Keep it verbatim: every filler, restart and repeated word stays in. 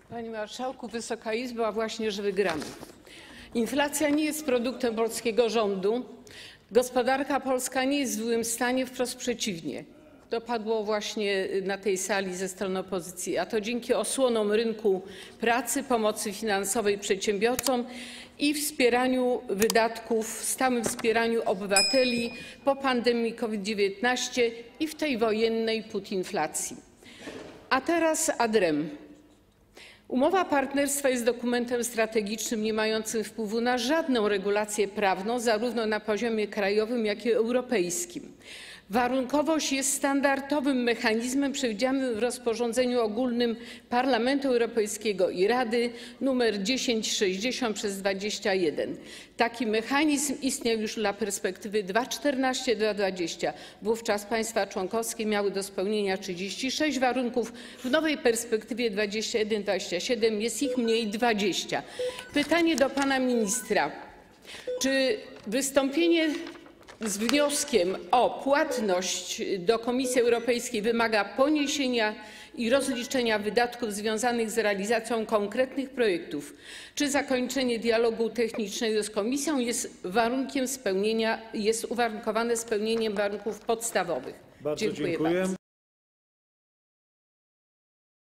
Panie Marszałku, Wysoka Izbo, a właśnie, że wygramy. Inflacja nie jest produktem polskiego rządu. Gospodarka polska nie jest w złym stanie, wprost przeciwnie. To padło właśnie na tej sali ze strony opozycji, a to dzięki osłonom rynku pracy, pomocy finansowej przedsiębiorcom i wspieraniu wydatków, stałym wspieraniu obywateli po pandemii COVID dziewiętnaście i w tej wojennej putinflacji. A teraz ad rem. Umowa partnerstwa jest dokumentem strategicznym nie mającym wpływu na żadną regulację prawną, zarówno na poziomie krajowym, jak i europejskim. Warunkowość jest standardowym mechanizmem przewidzianym w rozporządzeniu ogólnym Parlamentu Europejskiego i Rady nr tysiąc sześćdziesiąt przez dwadzieścia jeden. Taki mechanizm istniał już dla perspektywy dwa tysiące czternastego do dwa tysiące dwudziestego. Wówczas państwa członkowskie miały do spełnienia trzydzieści sześć warunków. W nowej perspektywie dwadzieścia jeden do dwudziestego siódmego jest ich mniej dwadzieścia. Pytanie do pana ministra. Czy wystąpienie z wnioskiem o płatność do Komisji Europejskiej wymaga poniesienia i rozliczenia wydatków związanych z realizacją konkretnych projektów, czy zakończenie dialogu technicznego z Komisją jest warunkiem spełnienia, jest uwarunkowane spełnieniem warunków podstawowych? Bardzo Dziękuję dziękuję. bardzo.